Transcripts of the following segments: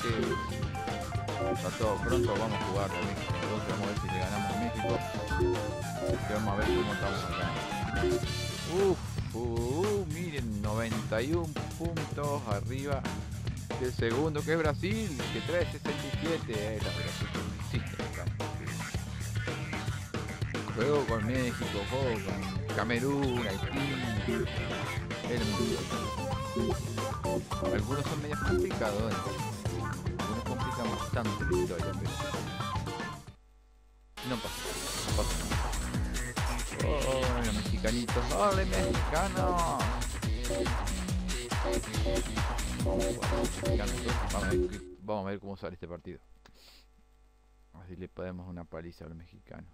está todo pronto, vamos a jugar a México. Entonces vamos a ver si le ganamos a México. Y vamos a ver cómo estamos acá. Miren, 91 puntos arriba del segundo, que es Brasil, que trae 67. La Brasil que no existe acá. Juego con México, juego con Camerún, Haití, el mundo. Algunos son medios complicados, algunos complican bastante la historia, pero no pasa nada. Oh, los mexicanitos, ¡dale, mexicanos! Vamos a ver cómo sale este partido. Así le podemos una paliza a los mexicanos.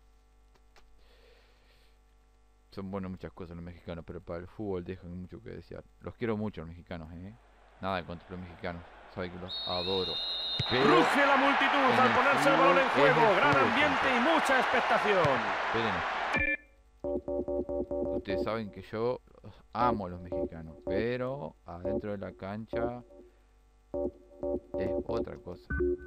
Son buenos muchas cosas los mexicanos, pero para el fútbol dejan mucho que desear. Los quiero mucho los mexicanos, Nada contra los mexicanos, saben que los adoro. Ruge la multitud al ponerse el balón en juego, gran ambiente y mucha expectación. Esperen. Ustedes saben que yo los amo a los mexicanos, pero adentro de la cancha es otra cosa.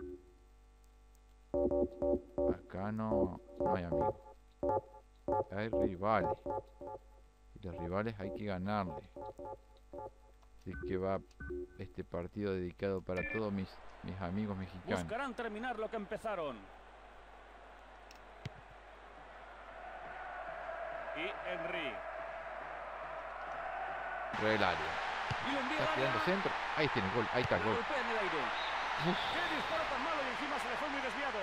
Acá no hay amigos. Hay rivales. Y los rivales hay que ganarle. Así que va este partido dedicado para todos mis amigos mexicanos. Buscarán terminar lo que empezaron. Y Henry. Re el área. Está tirando centro. Ahí tiene el gol. Ahí está el gol. ¡Qué disparo tan malo! Y encima se le fue muy desviado.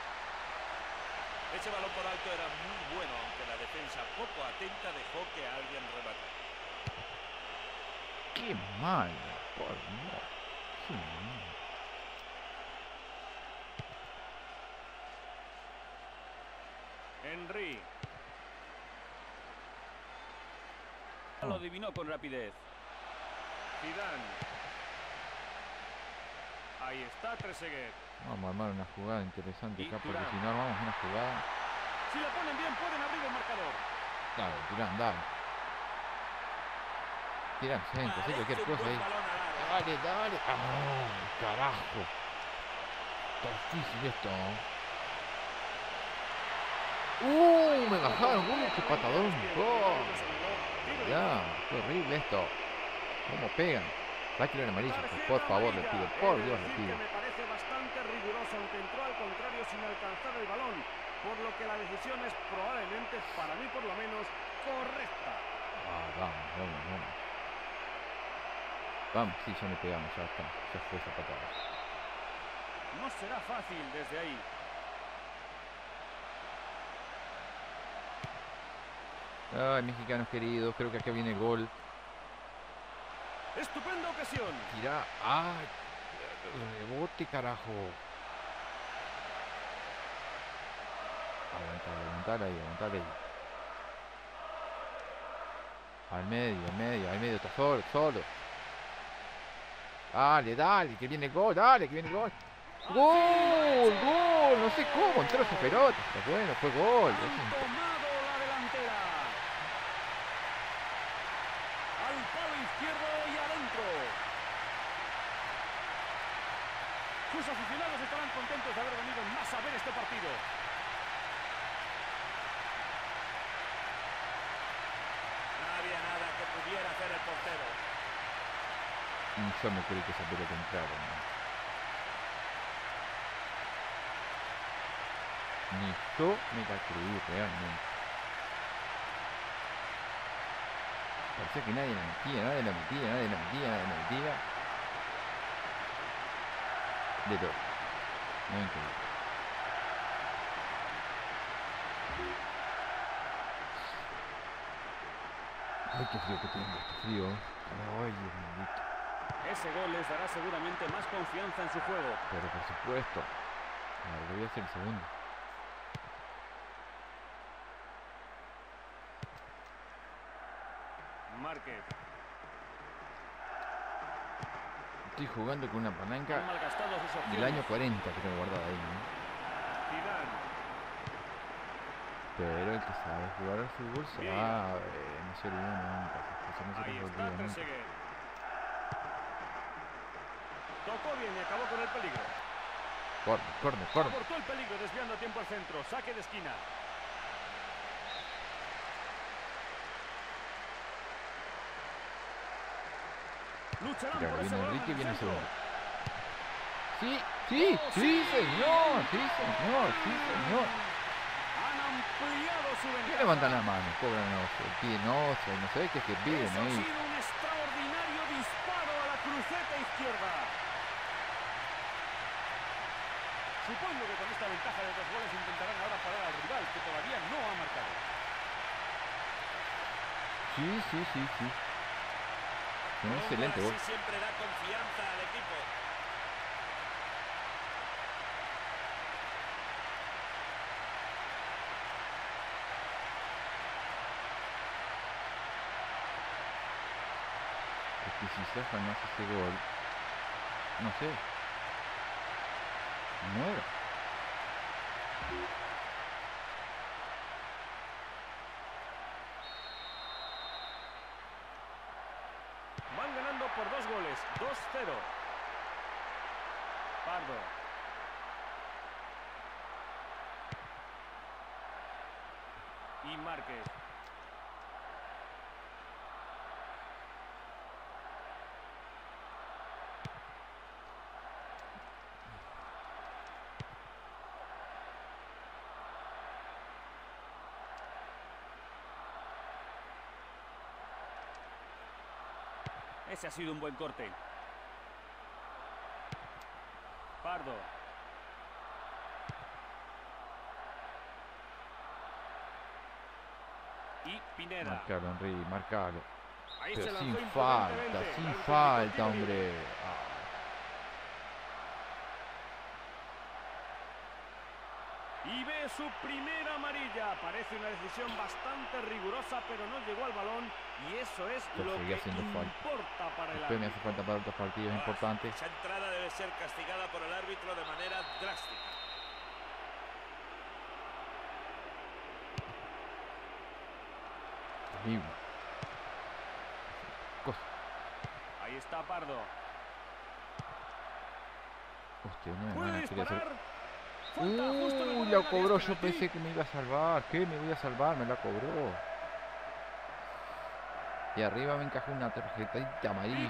Ese balón por alto era muy bueno, aunque la defensa poco atenta dejó que alguien rematara. ¡Qué mal! Por Dios. ¡Qué mal! Henry. Lo adivinó con rapidez. Zidane. Ahí está Trezeguet. Vamos a armar una jugada interesante acá, porque si no armamos una jugada... Si la ponen bien, pueden abrir el marcador. Dale, Tirán, dale. Tirán, centro, sí, cualquier cosa ahí. Dale. ¡Ah, carajo! Está difícil esto. Me bajaron. ¡Qué patadón! Ya, qué horrible esto. ¿Cómo pegan? Sáquenle el amarillo, por favor, le pido. Por Dios, le pido. Me parece bastante riguroso, aunque entró al contrario sin alcanzar el balón, por lo que la decisión es probablemente, para mí por lo menos, correcta. Vamos. Vamos, sí, ya le pegamos, ya está. Ya fue esa patada. No será fácil desde ahí. Ay, mexicanos queridos, creo que acá viene el gol. Estupenda ocasión. Tira. ¡Ay! Rebote, carajo. Aguantar ahí. Al medio, está solo. Dale, que viene el gol, ¡Gol! No sé cómo entró esa pelota. Pero bueno, fue gol. Tomado la delantera. Al palo izquierdo y adentro. Sus aficionados estarán contentos de haber venido más a ver este partido. No había nada que pudiera hacer el portero. Yo me creí que esa pelota entraba, ¿no? Ni yo me la creí realmente. Parecía que nadie la metía. De todo. No, increíble. Ay, qué frío que tengo, qué frío. Ay, Dios bendito. Ese gol les dará seguramente más confianza en su juego. Pero por supuesto. Ahora voy a hacer el segundo. Márquez. Estoy jugando con una palanca Han malgastado sus opciones. del año 40 que tengo guardada ahí, ¿no? Zidane. Pero el que sabe jugar al fútbol sabe, no se olvida nunca. No se Ahí olvida está nunca. Trezeguet. tocó bien y acabó con el peligro. Corner. Abortó el peligro desviando a tiempo al centro. Saque de esquina. Lucharán Mira, por ese viene balón Enrique, al viene el centro. segundo. Sí, señor. Han ampliado su ¿Qué ventaja. levantan la mano? Cobran oso, piden oso, no sé qué piden Eso ha ahí. sido un extraordinario disparo a la cruceta izquierda. Supongo que con esta ventaja de 2 goles intentarán ahora parar al rival, que todavía no ha marcado. Sí. Un excelente gol. Así siempre da confianza al equipo. Es que si Saja no hace ese gol, no sé, muero. Van ganando por 2 goles, 2-0. Pardo. Y Márquez. Ese ha sido un buen corte. Pardo. Y Pineda. Marcalo, Henry, marcalo. Ahí se Pero lanzó sin imprudentemente. falta, sin El árbitro falta, indicó tiro libre. hombre. Y ve su primera amarilla. Parece una decisión bastante rigurosa, pero no llegó al balón. Y eso es Pero lo sigue que haciendo falta. importa para el Después me árbitro. hace falta para otros partidos importantes. Esa entrada debe ser castigada por el árbitro de manera drástica. Terrible. Cosa. Ahí está Pardo. Hostia, no Puede me quería hacer. disparar. Falta justo en el borde La del cobró, área, yo es pensé penalti. que me iba a salvar. ¿Qué? Me voy a salvar, me la cobró. Y arriba me encajó una tarjetita amarilla.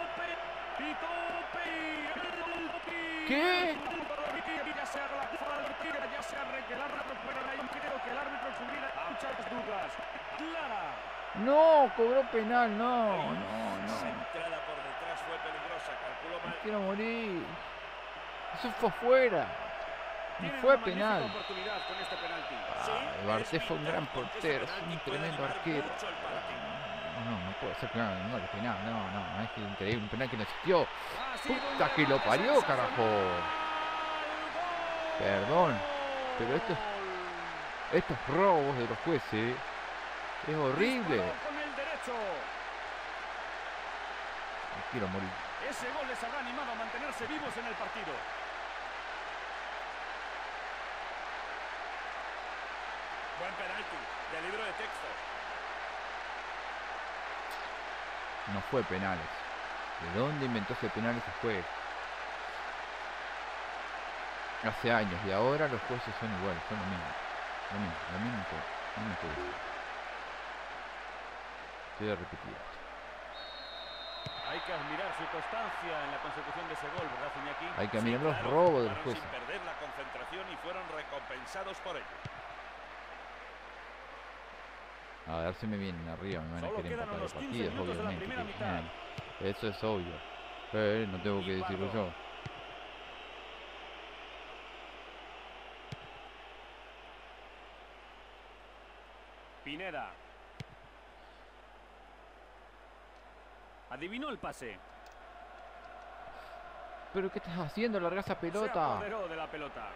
¿Qué? Ya se haga la falta, ya se arregle el árbitro, pero ahí creo que el árbitro subirá a muchas dudas. Clara. No, cobró penal, no. Esa entrada por detrás fue peligrosa, calculó Me mal. quiero morir. Eso fue fuera. Y Tienen fue una magnífica penal. oportunidad con este penalti. Barté fue un gran porque ese portero, es penalti un puede tremendo animar arquero. mucho el partido. No puede ser que no es penal, no, es que increíble, un penal que no existió. Ha sido un Puta que lo remate parió, sensacional. carajo. ¡Gol! Perdón, pero estos robos de los jueces es horrible. Disparó con el derecho. Me quiero morir. Ese gol les habrá animado a mantenerse vivos en el partido. Buen penalti, de libro de texto. No fue penales. ¿De dónde inventó ese penal ese juez? Hace años y ahora los jueces son iguales, son lo mismo. Lo mismo todo. Estoy de repetir esto. Hay que admirar su constancia en la consecución de ese gol, ¿verdad, Iñaki? Hay que Sí, mirar los claro, robos de los jugaron jueces. sin perder la concentración y fueron recompensados por ello. A ver si me vienen arriba, me van a Solo querer quedan empatar el unos 15 partido, minutos de la obviamente. primera mitad. Eso es obvio. No tengo que Y decirlo Pardo. yo. Pineda. Adivinó el pase. ¿Pero qué estás haciendo? Larga esa Se pelota. apoderó de la pelota.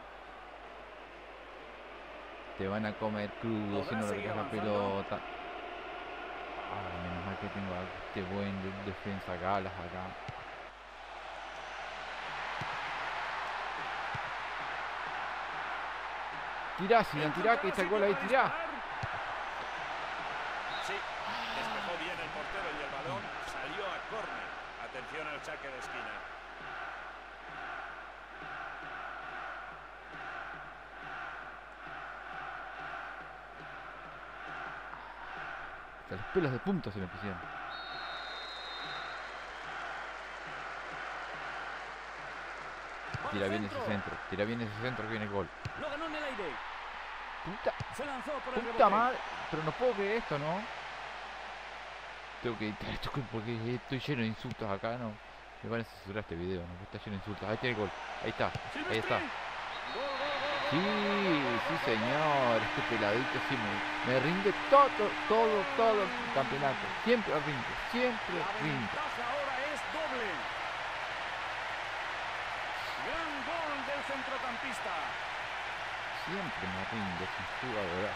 Te van a comer crudo si ¿Podrá no seguir largas la avanzando? pelota. Menos mal que tengo a este buen defensa Galas acá. Tirá, Zidane, tirá, que está el gol ahí, tirá. Sí, despejó bien el portero y el balón salió a córner. Atención al saque de esquina. Hasta los pelos de punta se me pusieron. Tira bien ese centro. Tira bien ese centro que viene el gol. Lo ganó en el aire. Puta. Se lanzó por el Puta rebote. madre. Pero no puedo creer esto, ¿no? Tengo que editar esto porque estoy lleno de insultos acá, ¿no? Me van a censurar este video, ¿no? Está lleno de insultos. Ahí tiene el gol. Ahí está. Ahí está. Gol, gol, gol, Sí, gol. sí señor. Este peladito sí me rinde todo el campeonato. Siempre rinde, siempre La rinde. ventaja ahora es doble. Gran gol del centrocampista. Siempre me rinde ese jugador.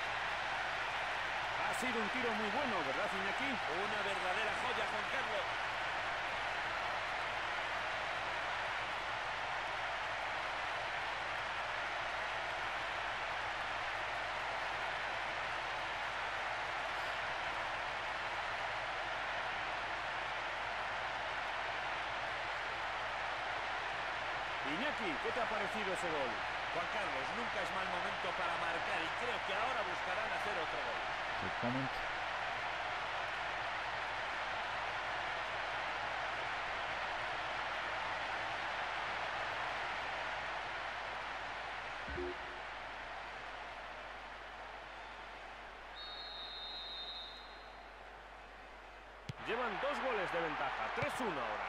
Ha sido un tiro muy bueno, ¿verdad, Iñaki? Una verdadera joya, Juan Carlos. Iñaki, ¿qué te ha parecido ese gol? Juan Carlos, nunca es mal momento para marcar y creo que ahora buscarán hacer otro gol. Exactamente. Llevan 2 goles de ventaja, 3-1 ahora.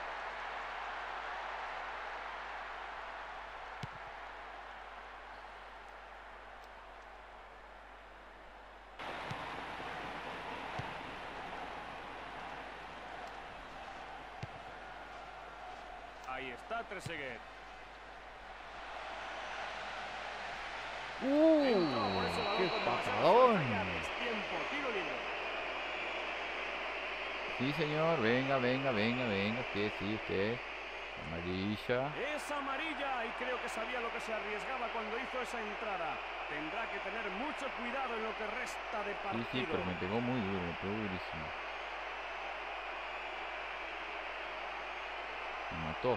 Ahí está Trezeguet. Entró por ese balón ¡Qué con demasiada patadón! suerte. Ya es tiempo, tiro libre. Sí, señor. Venga. Usted, sí, usted. Amarilla. Es amarilla y creo que sabía lo que se arriesgaba cuando hizo esa entrada. Tendrá que tener mucho cuidado en lo que resta de partido. Sí, pero me pegó muy duro, me pegó durísimo. Me mató.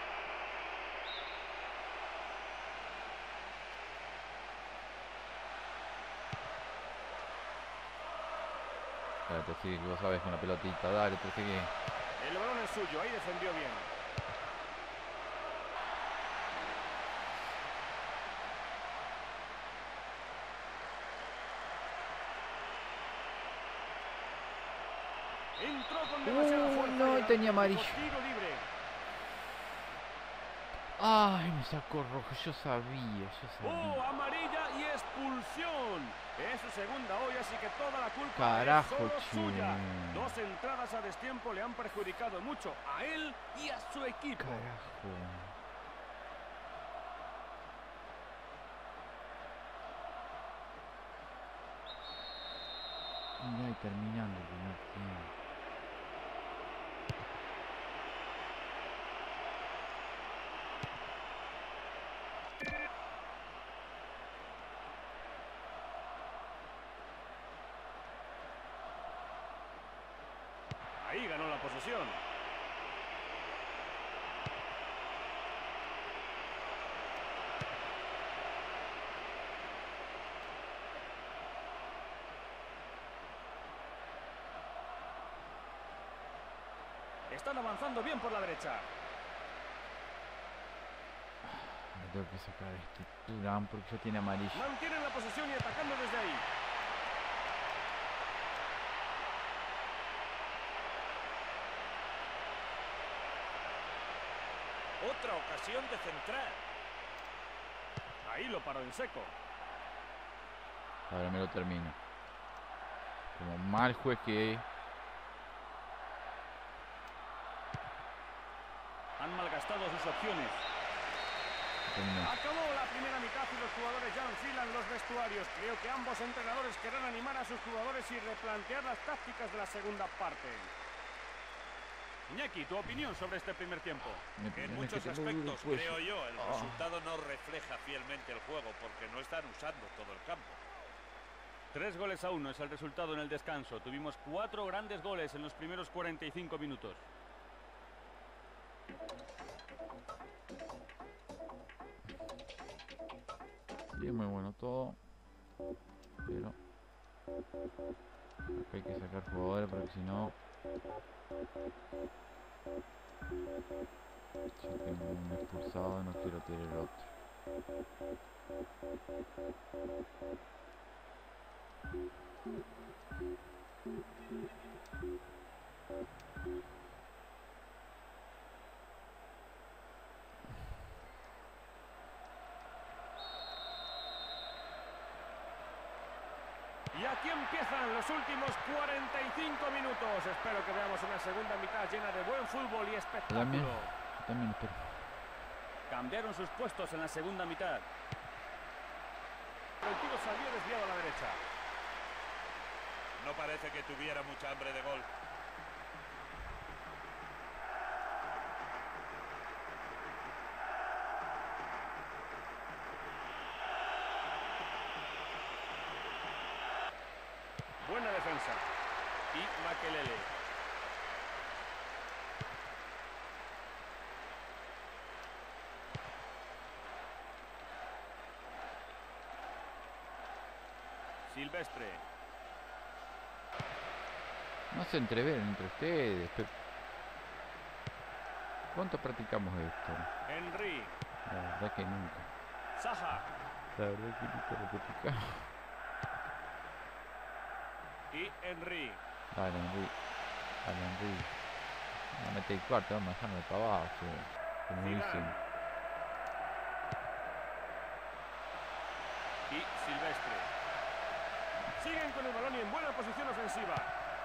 Espérate, sí, vos sabés con la pelotita. Dale, te sigue. El balón es suyo, ahí defendió bien. Entró con demasiada fuerza. no, y el tenía árbitro amarillo. dijo tiro libre. Ay, me sacó rojo. Yo sabía. Amarilla y expulsión. Es su segunda hoy, así que toda la culpa Carajo, es solo suya. che. 2 entradas a destiempo le han perjudicado mucho a él y a su equipo. Carajo. Mirá, y terminando el primer tiempo. Ahí ganó la posesión. Están avanzando bien por la derecha. Me tengo que sacar este Durán porque ya tiene amarillo. Mantienen la posesión y atacando desde ahí. Otra ocasión de centrar. Ahí lo paró en seco. Ahora me lo termino. Como mal juez que... Han malgastado sus opciones. terminó. Acabó la primera mitad y los jugadores ya enfilan los vestuarios. Creo que ambos entrenadores querrán animar a sus jugadores y replantear las tácticas de la segunda parte. Iñaki, tu opinión sobre este primer tiempo. En muchos aspectos, creo yo, el resultado no refleja fielmente el juego porque no están usando todo el campo. 3-1 es el resultado en el descanso. Tuvimos 4 grandes goles en los primeros 45 minutos. Sí, muy bueno todo. Pero Acá hay que sacar jugadores porque si no... Ya tengo un expulsado, no quiero tener otro. Y aquí empiezan los últimos 45 minutos. Espero que veamos una segunda mitad llena de buen fútbol y espectáculo. También espero. Cambiaron sus puestos en la segunda mitad. El tiro salió desviado a la derecha. No parece que tuviera mucha hambre de gol. Buena defensa. Y Makelele. Silvestre. No se entreveran entre ustedes. ¿Cuánto practicamos esto? Henry. La verdad que nunca. Saha. La verdad que nunca lo practicamos. Y Henry. Dale, Henry. Dale, Henry. No mete el cuarto, vamos a dejarme para abajo. Como dicen. Y Silvestre. Siguen con el balón y en buena posición ofensiva.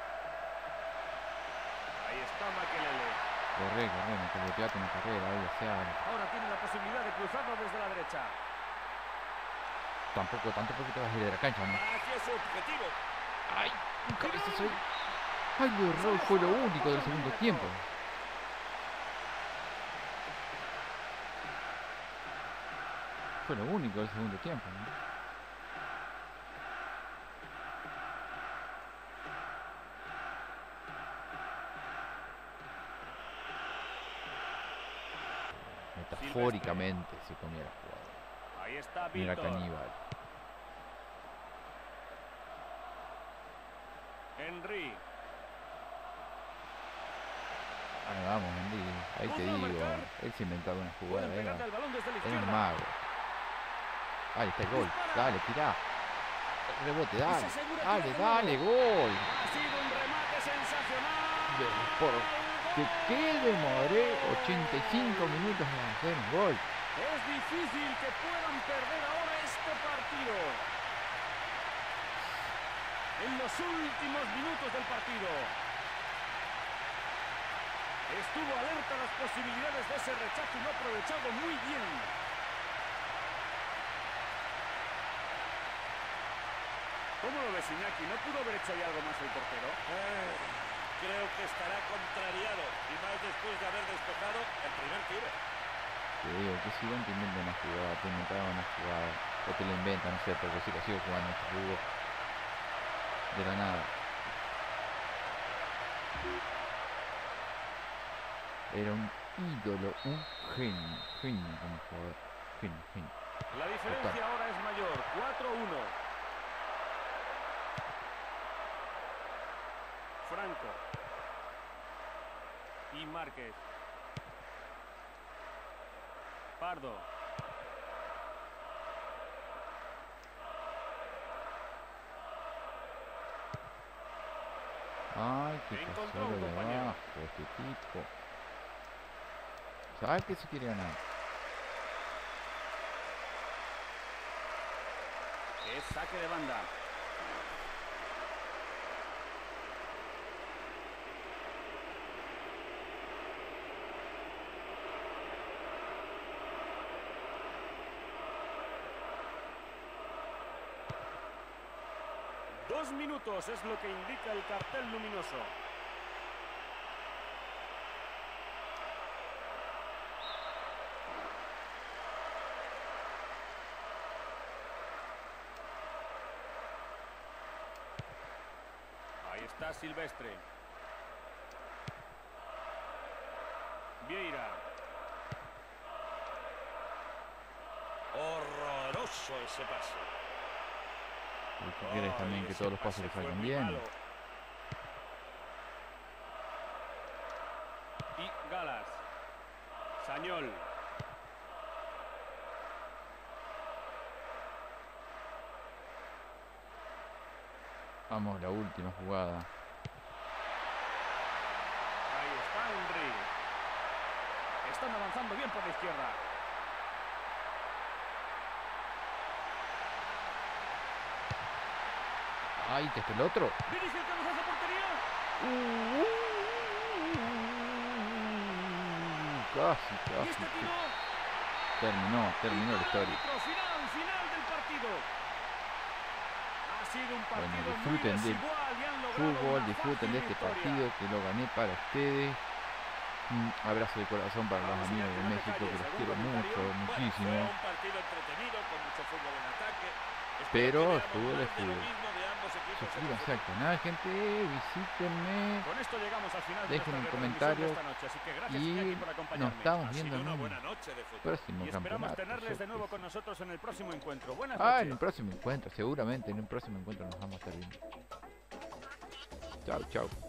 Ahí está Makelele. Corre, no te boteate una carrera ahí, o sea. Ahora tiene la posibilidad de cruzarlo desde la derecha. Tampoco que te vas a ir de la cancha, ¿no? Hacia su objetivo. ¡Ay! Un cabezazo ahí. ¡Ay, lo erró! Fue lo único del segundo tiempo. Fue lo único del segundo tiempo, ¿no? Metafóricamente se comía la jugada. Ahí está Mira Víctor. caníbal. Henry. Ahí vamos, Henry. Ahí te digo. Él se inventaba una jugada. Pueden pegarle al balón desde la Era un izquierda. mago. Ahí está el gol. Dale, tirá. Rebote, dale. Dale, gol. Ha sido un remate sensacional. ¿Por qué demoré 85 minutos en hacer un gol? Es difícil que puedan perder ahora este partido. En los últimos minutos del partido. Estuvo alerta a las posibilidades de ese rechazo y lo ha aprovechado muy bien. ¿Cómo lo ves, Iñaki? ¿No pudo haber hecho ahí algo más el portero? Creo que estará contrariado y más después de haber despejado el primer tiro. Te digo que si te inventan una jugada, te inventaban una jugada, o te la inventan, no sé, porque si lo sigo jugando este juego de la nada. Era un ídolo, un genio como jugador, genio. La diferencia ahora es mayor, 4-1. Franco. Y Márquez. Pardo. Ay, qué Encontró pasó un de compañero. abajo este tipo. ¿Sabes que se quiere ganar? Es saque de banda. Dos minutos es lo que indica el cartel luminoso. Ahí está Silvestre. Vieira. Horroroso ese pase. ¿Y tú quieres también que todos los pases le salgan bien? gol. Vamos, la última jugada. Ahí está Henry. Están avanzando bien por la izquierda. Ay, que está el otro. Dirige el cabezazo a portería. Casi, Y casi. este tiro. Terminó la historia. Final del partido. Ha sido un partido Bueno, muy disfruten del desigual y han logrado fútbol, una disfruten de fácil este victoria. partido que lo gané para ustedes. Un abrazo de corazón para los amigos de México, que los quiero mucho, muchísimo. Fue un partido entretenido, con mucho fútbol en ataque. Espero Pero que veamos estuvo de más de lo fútbol. mismo de ambos equipos en el Suscríbanse al canal, gente, visítenme, Con esto llegamos al final de dejen un nuestra comentario retransmisión de esta noche, así que gracias, y Iñaki, por nos acompañarme. estamos Ha viendo sido en una un buena noche de fútbol. próximo Y esperamos campeonato. tenerles de nuevo sorpresa. con nosotros en el próximo encuentro. Buenas En noches. un próximo encuentro, seguramente en un próximo encuentro nos vamos a estar viendo. Chao, chao.